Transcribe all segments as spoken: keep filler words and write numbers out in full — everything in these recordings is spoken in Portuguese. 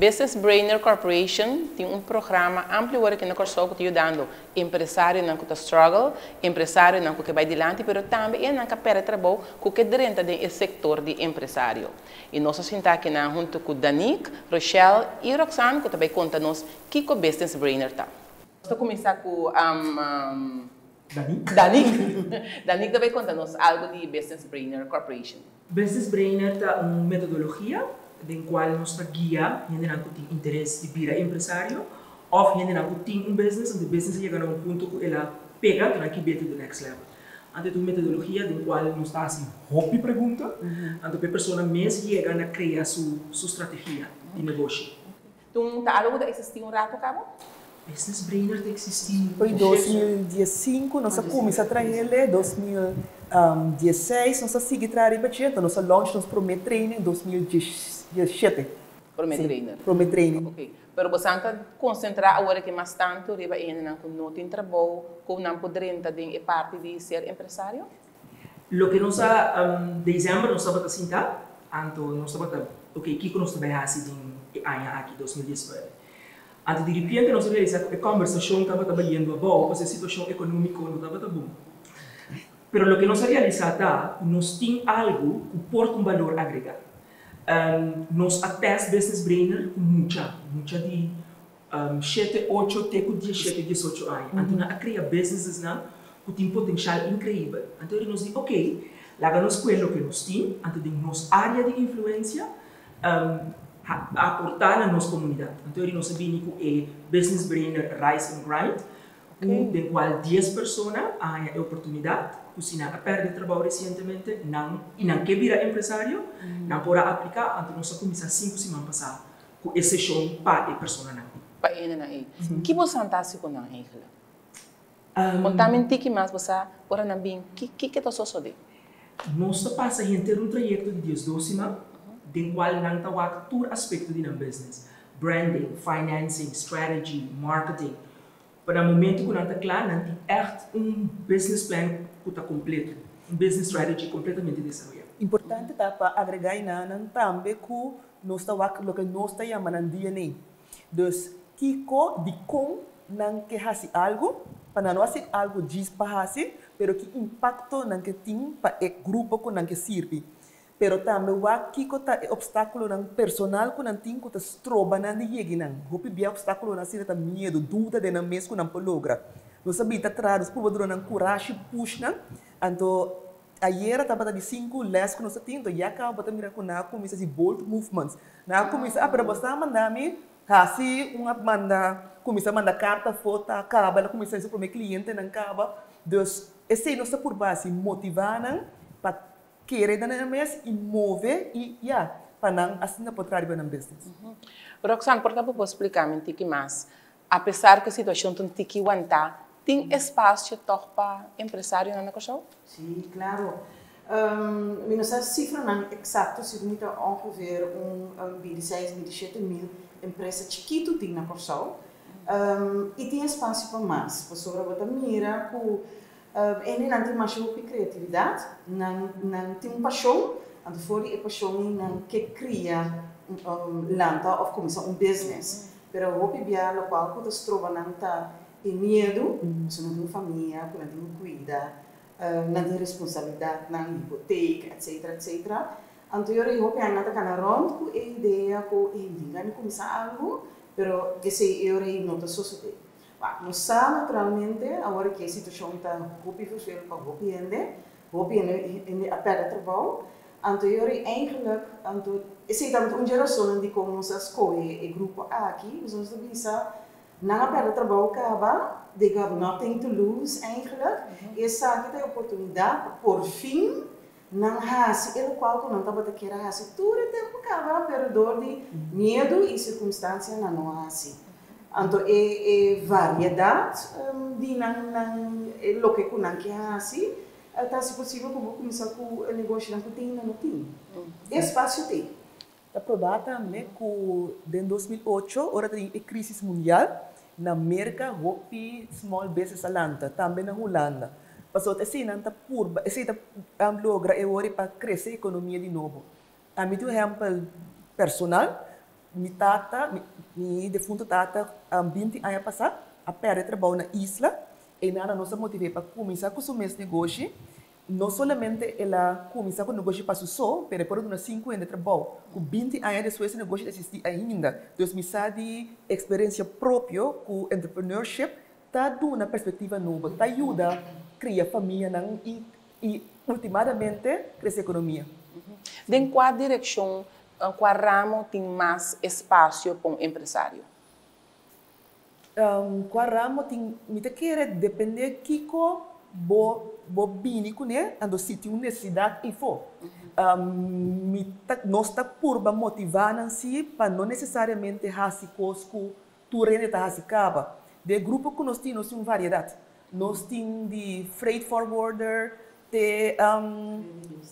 Business Brainer Corporation tem um programa amplo aqui na Corsol que está ajudando empresários não que struggle, empresários não que vai adiante, mas também é não que perde trabalho que dentro do setor de empresário. E nós estamos aqui junto com Danik, Rochelle e Roxanne, que também conta nos que o Business Brainer está. Vou começar com um, um, Danik. Danik. Danik também conta nos algo de Business Brainer Corporation. Business Brainer é uma metodologia em qual nós guia gente que tem interesse de virar empresário ou gente que tem um business onde o business chega a um ponto que ela pega para que better do next level. Ante uma metodologia em qual nós está assim hobby pergunta, ante a pessoa mesmo chega a criar sua sua estratégia de negócio. Então, tá algo da existir um rato cabo? Business Brainer tem existido. Foi em dois mil e cinco, nós começamos a trabalhar, dois mil e dezesseis, nós seguimos trabalhando, então nós launch nos Promet Training em dois mil e dezessete. Promet Trainer. Promet Training. Ok. Pero você está concentrar agora que mais tanto, riba ainda não não tem trabalho, como não poderia ter a parte de ser empresário? Lo que nós um, dezembro nós estamos assim tá, anto nós estamos ok, que nós estamos assim em ano aqui dois mil e dezenove. Antes de repente nós realizamos que a conversação estava trabalhando bom, porque a situação econômica não estava tão boa. Pero lo que nós realizamos, nós temos algo que porta um valor agregado. Um, nós atest Business Brainer com muita, muita de um, sete, oito, até dezessete, dezoito anos. Então, nós criamos businesses não, que têm potencial incrível. Então, nós dizemos, ok, lá nós com o que nós temos, então, de nossa área de influência, um, aportar na nossa comunidade. Então, nós sabemos que é Business Brainer Rise and Grind, okay. do qual dez pessoas têm a oportunidade se não perde trabalho recentemente não, e não quer virar empresário, mm. não pode aplicar, então nós começamos cinco semanas passadas com esse show para a pessoa. Para ele não é. O que você está fazendo com ele? Contamente que mais você ora não bem, que que que está sucedendo? Nós passamos a ter um trajeto de doze semanas, do qual não está todo aspecto de um business, branding, financing, strategy, marketing. Para o momento que não está claro, não tem echt um business plan que está completo, um business strategy completamente desenvolvido. Importante tá para agregar na também que nós está o que nós está chamando de D N A. Dus kiko de com não que fazer algo, para não fazer algo diz para fazer, pero que impacto não que tem para o grupo que não que serve. Pero também o kiko tá obstáculo não personal que não tem que tá stroba não de chegar não. Hope bem obstáculo não se tá medo, dúvida de não mesmo não pode lograr. Nós sabemos que traz por padrão não coragem push não. Então ayer estava de cinco les que nós temos, então já acaba de mirar com na começa de bold movements. Na começa a para você mandar me assim uma manda começa a mandar carta, foto, acaba, ela começa a dizer para o meu cliente não acaba. Dus esse nós por base motivar não para querer dar na mesa e mover e já para não assim não pode trabalhar no business. Roxanne, por favor, posso explicar um pouco mais? Apesar que a situação não tem que aguentar, tem espaço para empresário na negócio? Sim, claro. Um, não sei se cifra não exato, se muito ongeveer um, um vinte e seis, vinte e sete mil empresas chiquito tem na Corsol. Um, e tem espaço para mais. Pessoa bota mira com ele não tem mais de criatividade, não não tem uma paixão, então fora é paixão não que cria um lanta ou começa um business. Pero o hopi bia local que se trova não tá e medo, se não tem família, que não tem cuida, não tem responsabilidade, não tem hipoteca, etc, etcétera. Então eu hopi ainda tá na rond com a ideia que ninguém não começa algo, pero esse eu rei não tá sucedendo. Nós sabemos naturalmente agora que a situação está hopi verschil para hopi ainda, hopi ainda a perder trabalho. Então eu rei eigenlijk, então esse é um geração de como nós escolhe o grupo aqui, nós vamos visa não perder trabalho acaba, they got nothing to lose eigenlijk. Essa aqui tem a oportunidade, por fim, não há-se, ele qual que não estava a querer há-se, todo o tempo acaba, perdor de medo e circunstância não há-se. Então, é variedade de não, não, é o que não quer há-se, está se possível que eu vou começar com o negócio que tem não tem. Espaço tem. A provar também que em dois mil e oito, hora da crise mundial, na América, hopi small business alanta, também na Holanda. Passou assim, não está pura, assim está logra e ora para crescer a economia de novo. A mim, um exemplo personal, mi tata, mi, mi defunto tata, um, vinte anos passado, a perde trabalho na isla, e nada nos motivou para começar com o mesmo negócio. Não somente ela começou com o negócio para só, mas por uns cinco anos de trabalho. Com vinte anos depois, o negócio existe ainda. Então, me sabe experiência própria com o entrepreneurship, está dando uma perspectiva nova, está ajuda a criar família e, e, ultimamente, crescer a economia. De qual direção, qual ramo tem mais espaço para um empresário? Um, qual ramo tem, me te quer depender de Kiko, bo bo bini com ele, ando se tem uma necessidade e for. Um, me ta, nós está por motivar nansi para não necessariamente hasi cosco tu rende tá hasi caba. De grupo que nós temos, nós temos variedade. Nós temos de freight forwarder, de um,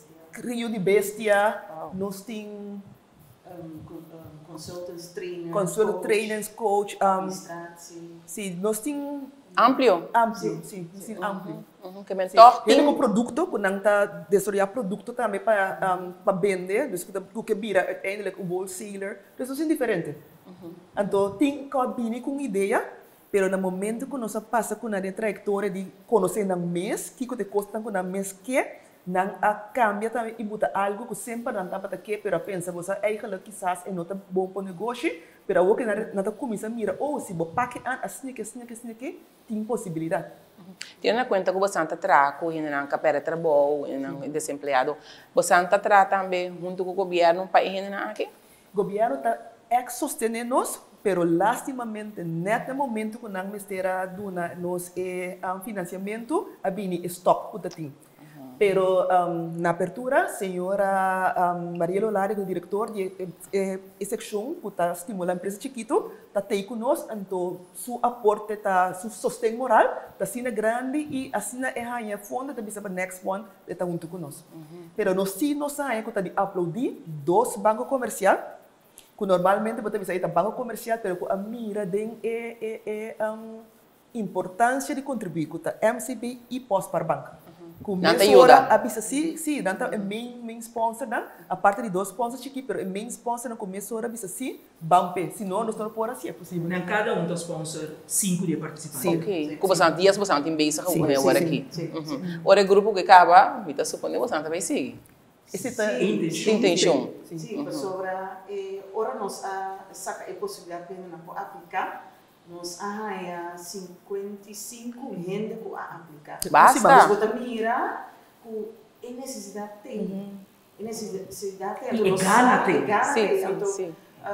Rio de Bestia, nós temos Um, um, consultants, trainers, consultant coach, trainers, coach, um, administratie. sim, nós temos Amplio? amplo, sim, sim, amplo. Uhum, que mentor Ele tem com produto, quando não está desenvolvendo produto também para um, para vender, então tu que vira uiteindelijk um wholesaler, então isso é diferente. Uhum. Então tem que vir com ideia, mas no momento que nós passa com a trajetória de conhecer na mês, que te custa com na mês que não a cambia também e botar algo que sempre não está para que, pero pensa você eigenlijk quizás é nota bom para o negócio, pero o que não está começa a mirar, oh se você pague assim que assim que assim que tem possibilidade. Tendo em conta que você está trabalhando, e não capera trabalho, e não é desempregado, você está trabalhando também junto com o governo para ir aqui? O governo está sostenendo-nos, pero lastimamente, no momento que não estará dando nos eh, um financiamento, a bini stop o tatim. Pero um, na apertura, a senhora um, Maria Lolari, o diretor de eh, eh, seção que está estimulando a empresa chiquito, está aí conosco, então seu aporte, tá, seu sustento moral está sendo grande e assim é a fundo também para next one está junto conosco. Uhum. Pero nós sim nós sabemos que está de aplaudir dois bancos comerciais, que normalmente você vai sair banco comercial, pero que a mira tem é é é um, importância de contribuir com a M C B e pós-par banca. Nanta ajuda. A bisa sim, sim, nanta é main main sponsor não, a parte de dois sponsors chiqui, pero é main sponsor no começo hora bisa sim, bampe, senão nós não por assim é possível. Na cada um dos sponsors cinco de participantes. Sim. Ok. Com bastante dias você tem bem com o hora aqui. Sim, sim. Ora grupo que acaba, me tá supondo você também segue. Esse tá intenção. Sim, para sobre ora nós a saca a possibilidade de não aplicar. Nós há cinquenta e cinco gente que a aplicar. Basta. Mas você mira que a necessidade tem. A necessidade tem. E gana tem. Sim, sim.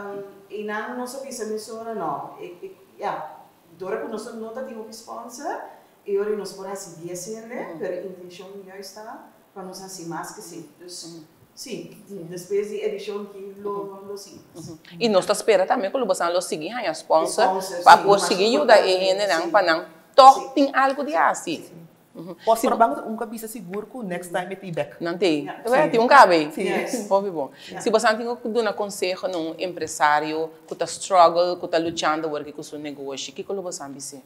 E não nós sabemos a não. Ja, doordat we nós não temos um sponsor, e agora nós podemos assim dia sendo, mas a intenção já está para nós assim mais que sim. Sim, depois de edição que lo lo sim. E nós está esperando também que o você lo seguir a sponsor para por seguir ajuda ele não para não toque tem algo de assim. Posso para banco um cabeça seguro que next time é back. Não tem. É, tem um cabe. Sim. Bom, bom. Se você tem que dar um conselho num empresário que está struggle, que está lutando para que o seu negócio, o que que você dizer?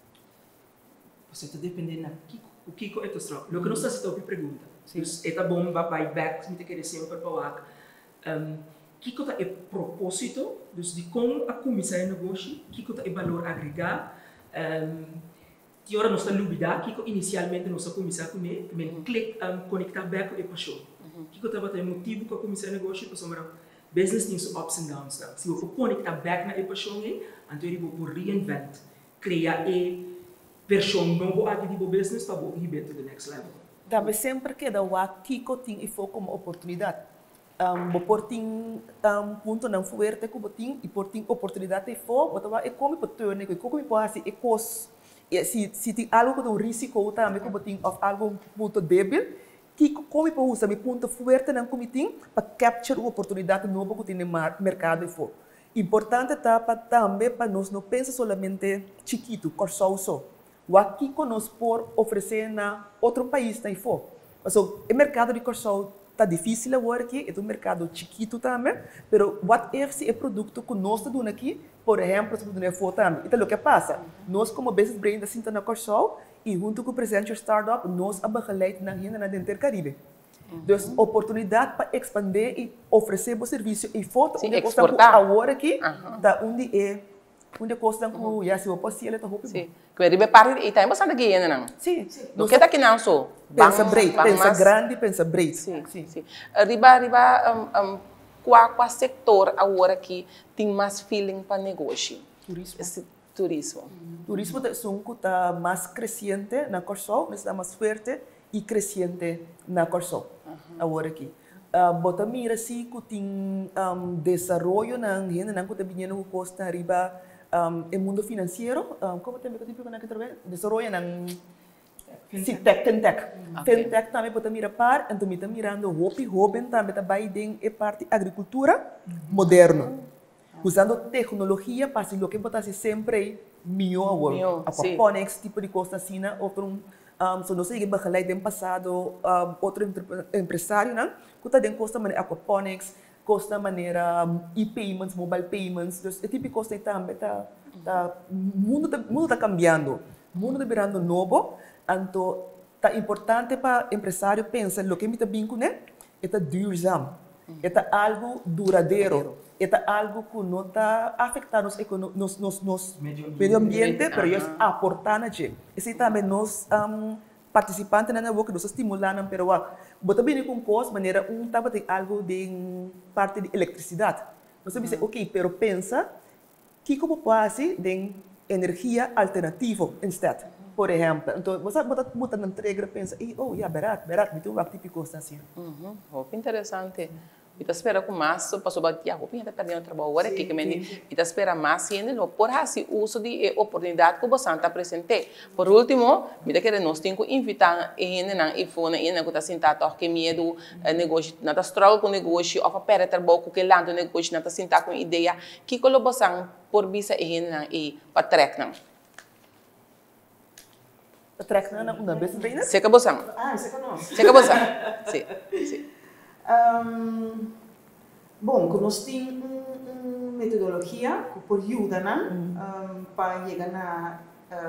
Você está dependendo o que que é o struggle. O que nós está a pergunta. Dus é bom para back, me te querer sempre para o um, que que é propósito, dus de como a começar o negócio, que que é valor agregado, um, que hora nós estamos lubida, que que inicialmente nós começar com ele, men click um, conectar back com a paixão, que que é motivo para começar o negócio, para somar business tem seus ups and downs, tá? Se você conectar back na a paixão, então ele vai reinvent, criar a versão nova aqui do business para ir to the next level. Também sempre que dá o Kiko tem e for como oportunidade. Um, por tem um ponto não forte que tem e por tem oportunidade e for, botar é como para tornar que como pode assim é cos se se tem algo que tem um risco também que tem of algo ponto débil, Kiko como para usar meu ponto forte não como tem para capture uma oportunidade nova que tem no mercado e for. Importante tá para também para nós não pensa somente chiquito, corso só. O aqui que nós por oferecer na outro país tá for. Mas o mercado de corso está difícil agora aqui, é um mercado chiquito também, pero what if se é produto que nós estamos aqui, por exemplo, se podemos for também. Então o que passa? Nós como business brain da Sinta na corso e junto com o Presenter Startup nós abagaleid na renda na Denter Caribe. Dus oportunidade para expandir e oferecer o serviço e foto Sim, onde custa exportar. agora aqui, Aham. da onde é, onde custa com, já se eu posso ir, então Sim. Que ribe parte e tem bastante aqui ainda não. Sim. Do que daqui não sou. Pensa break, pensa grande, pensa break. Sim, sim, sim. Riba, riba, um, um, qual, qual setor agora que tem mais feeling para negócio? Turismo. Esse turismo. Turismo é um que está mais crescente na Corsol, está mais forte e crescente na Corsol. Agora aqui. Uh, bota mira assim que tem um, desenvolvimento na gente, não que está vindo com costa riba um, o mundo financeiro, um, como tem que tipo na que trabalha, desenvolvimento na fintech, fintech, fintech também bota mira par, então me está mirando hopi hopi também está bem dentro é parte agricultura moderna, usando tecnologia para se lo que bota se sempre melhor, aquaponics tipo de coisa assim, outro um, so não sei que begeleid no passado um, outro empresário, não? Que está dentro costa maneira aquaponics, costa maneira um, e-payments, mobile payments, dus é tipo de coisa também tá, tá, mundo tá, mundo tá cambiando, mundo tá virando novo, então tá importante para empresário pensar lo que me tá vinco, né? É tá duurzaam, é tá algo duradouro, é tá algo que não tá afetando nos nos nos, nos medio ambiente, pero ellos aportar na gente. Esse também nós um, participantes na work nós estimulando, pero a bota bem com coisa maneira um tava tem algo de parte de eletricidade. Você diz, ok, pero pensa que como pode de energia alternativa instead. Por exemplo, então você bota bota na entrega pensa, e oh, yeah, barato, barato, me tem um típico coisa assim. Uhum, oh, interessante. E tá espera com mais, passou batia, roupa está perdendo o trabalho agora aqui que me e tá espera mais ainda não por assim uso de oportunidade que você está presente. Por último, me dá que nós temos que invitar ainda na iPhone ainda que tá sentado que medo negócio, não tá struggle com negócio, ou para trabalho que lá do negócio não tá sentado com ideia que colaboração por visa ainda e para track não. Track não uma vez bem, se acabou são. Ah, isso é conosco. Se acabou são. Sim, sim. Um, bom, nós temos uma metodologia que pode ajudar um, para chegar na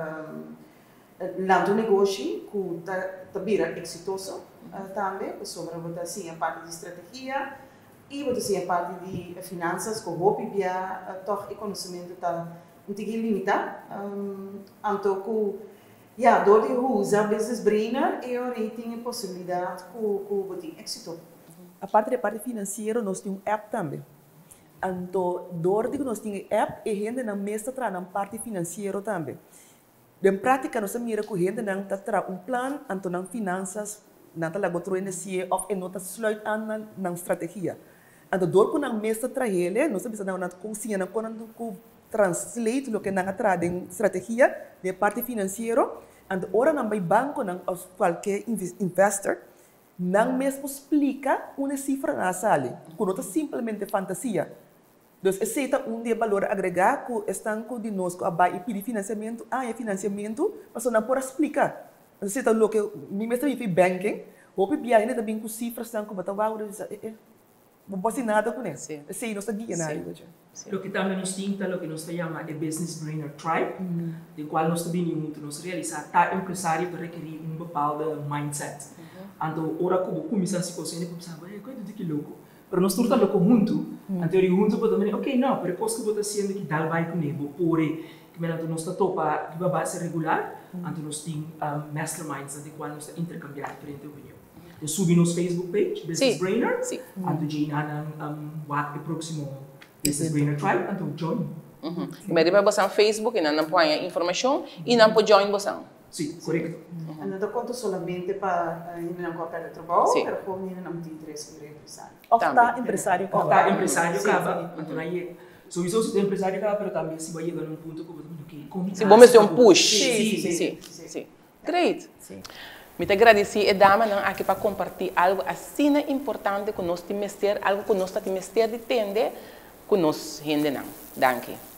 um, lá do negócio que está vira exitoso uh, também, sobre a parte de estratégia e a parte de finanças, que o já uh, o conhecimento está um pouquinho limitado. Um, então, que ja, door die usa business brainer, eu tenho a possibilidade que que tem êxito. A parte da parte financeira, nós temos um app também. Então, door que nós temos app, e gente na mesa traz na parte financeira também. Na prática, nós mira que gente não traz um plano, então nas finanças, não está lá controlando se ou não está sluit aan na estratégia. Então, door que na mesa traz ele, nós sabemos não na consciência, não quando translate o que não traz em estratégia, na parte financeira. And ora não vai banco não aos qualquer investor não mesmo explica uma cifra na sala, que não é simplesmente fantasia. Então, esse é um de valor agregado que estão com de nós que vai pedir financiamento, ah, é financiamento, mas não pode explicar. Esse é o que me mesmo me fez banking, o que bia ainda também com cifras estão com batawau, não posso nada com isso. Esse não está guia nada. Lo que também nos tinta, lo que nos chama é Business Brainer Tribe, mm. de qual nós também muito nos realizar, tá empresário para requerir um bepaalde mindset. Então, ora como começar a se conseguir, como sabe, é coisa de que louco. Pero nós turta louco muito, então eu junto para também, ok, não, pero coisa que você sendo que dá vai comigo, porém, que melhor nós está topa de base regular, então nós tem masterminds de qual nós intercambiar diferente opinião. Eu subi nos Facebook page, Business Sim. Brainer, Sim. então já na um o próximo Business Brainer Tribe, então join. Uhum. Mas depois você no Facebook e não põe informação e não pode join você. Sim, correto. Não dá conta somente para ainda não colocar de trabalho, mas como ainda não tem interesse em empresário. Ou está empresário Ou está empresário acaba, então aí sowieso se tem empresário acaba, mas também se vai chegar num ponto que você okay, se vamos ter um push. Sim, sim, sim, sim, sim. Great. Sim. Muito agradecido e dama não aqui para compartilhar algo assim importante que nós temos ter, algo que nós temos ter de entender que nós rende não. Danke.